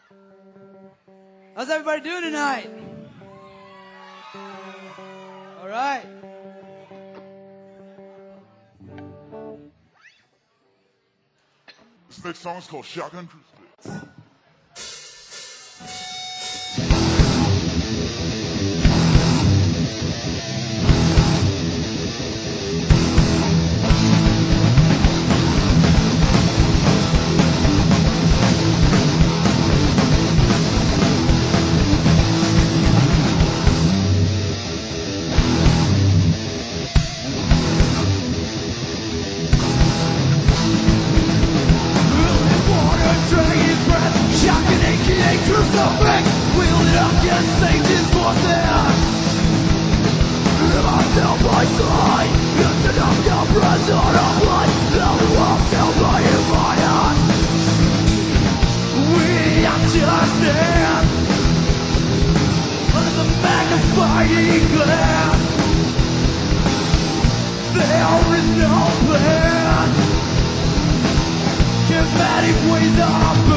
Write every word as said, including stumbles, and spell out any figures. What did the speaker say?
How's everybody doing tonight? All right. This next song is called Shotgun Crucifix. Crucifix, wielded against Satan's forces. Myself by side, lifted up the present of blood. Now the world still by in my hand. We have to stand under the magnifying glass. There is no plan. Charismatic ways are